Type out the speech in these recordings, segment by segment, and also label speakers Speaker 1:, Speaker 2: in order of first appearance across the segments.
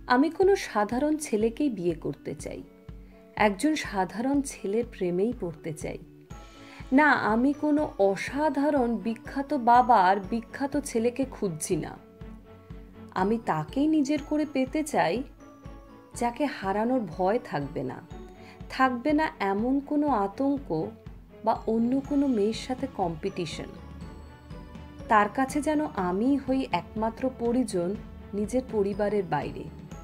Speaker 1: আমি কোনো সাধারণ ছেলেকেই বিয়ে করতে চাই, একজন সাধারণ ছেলের প্রেমেই পড়তে চাই না। আমি কোনো অসাধারণ বিখ্যাত বাবা আর বিখ্যাত ছেলেকে খুঁজছি না। আমি তাকেই নিজের করে পেতে চাই যাকে হারানোর ভয় থাকবে না, থাকবে না এমন কোনো আতঙ্ক বা অন্য কোনো মেয়ের সাথে কম্পিটিশন। তার কাছে যেন আমি হই একমাত্র পরিজন নিজের পরিবারের বাইরে।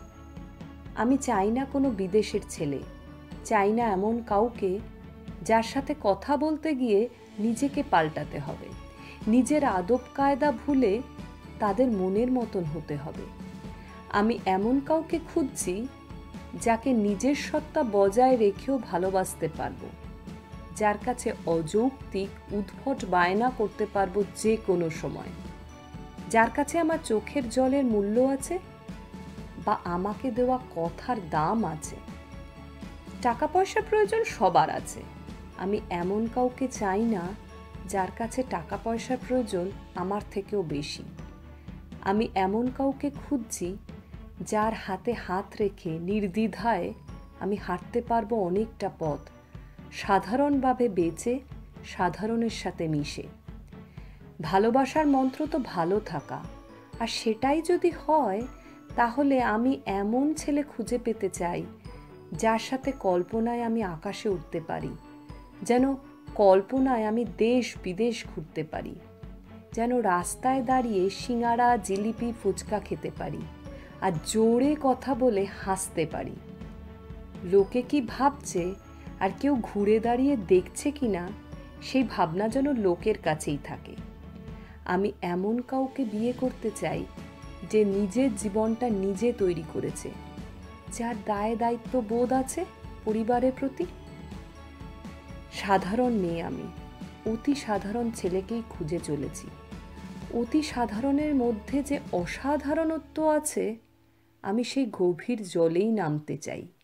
Speaker 1: আমি চাই না কোনো বিদেশের ছেলে, চাই না এমন কাউকে যার সাথে কথা বলতে গিয়ে নিজেকে পাল্টাতে হবে, নিজের আদব কায়দা ভুলে তাদের মনের মতন হতে হবে। আমি এমন কাউকে খুঁজছি যাকে নিজের সত্তা বজায় রেখেও ভালোবাসতে পারবো, যার কাছে অযৌক্তিক উদ্ভট বায়না করতে পারবো যে কোনো সময়, যার কাছে আমার চোখের জলের মূল্য আছে বা আমাকে দেওয়া কথার দাম আছে। টাকা পয়সা প্রয়োজন সবার আছে, আমি এমন কাউকে চাই না যার কাছে টাকা পয়সার প্রয়োজন আমার থেকেও বেশি। আমি এমন কাউকে খুঁজছি যার হাতে হাত রেখে নির্দ্বিধায় আমি হাঁটতে পারবো অনেকটা পথ, সাধারণভাবে বেঁচে সাধারণের সাথে মিশে। ভালোবাসার মন্ত্র তো ভালো থাকা, আর সেটাই যদি হয় তাহলে আমি এমন ছেলে খুঁজে পেতে চাই যার সাথে কল্পনায় আমি আকাশে উঠতে পারি, যেন কল্পনায় আমি দেশ বিদেশ ঘুরতে পারি, যেন রাস্তায় দাঁড়িয়ে সিঙাড়া জিলিপি ফুচকা খেতে পারি আর জোরে কথা বলে হাসতে পারি। লোকে কি ভাবছে আর কেউ ঘুরে দাঁড়িয়ে দেখছে কিনা সেই ভাবনা যেন লোকের কাছেই থাকে। আমি এমন কাউকে বিয়ে করতে চাই যে নিজের জীবনটা নিজে তৈরি করেছে, যার দায় দায়িত্ব বোধ আছে পরিবারের প্রতি। সাধারণ মেয়ে আমি, অতি সাধারণ ছেলেকেই খুঁজে চলেছি। অতি সাধারণের মধ্যে যে অসাধারণত্ব আছে, আমি সেই গভীর জলেই নামতে চাই।